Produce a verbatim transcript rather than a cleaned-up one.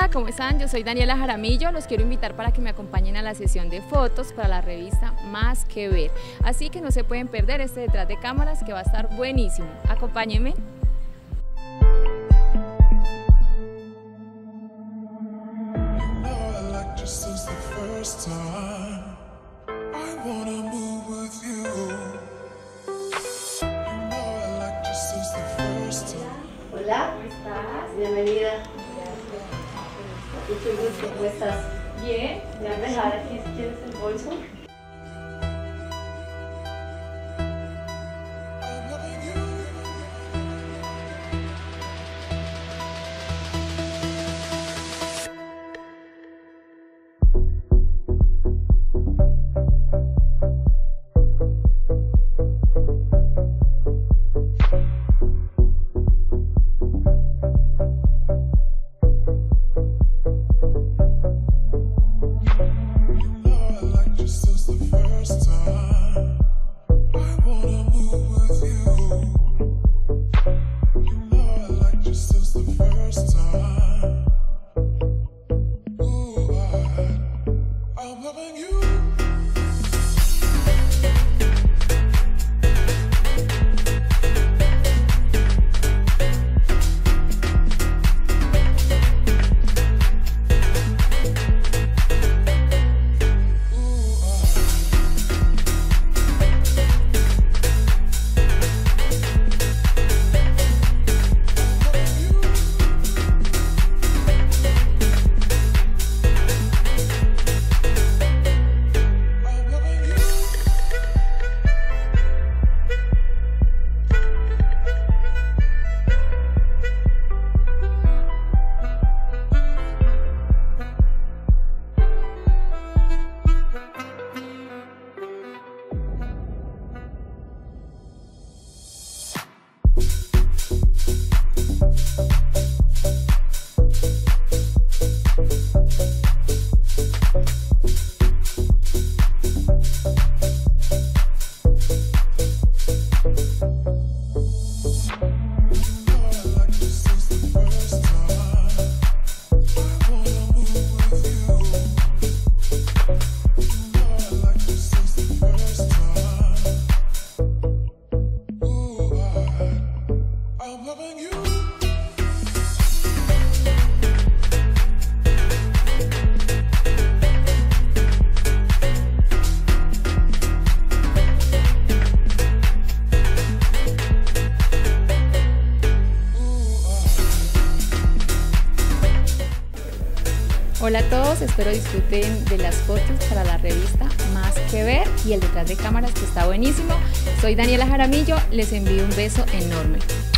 Hola, ¿cómo están? Yo soy Daniela Jaramillo, los quiero invitar para que me acompañen a la sesión de fotos para la revista Más que Ver. Así que no se pueden perder este detrás de cámaras que va a estar buenísimo. Acompáñenme. Hola, ¿cómo estás? Bienvenida. Mucho gusto, ¿cómo estás? Bien. Voy a dejar aquí si quieres el bolso. Hola a todos, espero disfruten de las fotos para la revista Más que Ver y el detrás de cámaras que está buenísimo. Soy Daniela Jaramillo, les envío un beso enorme.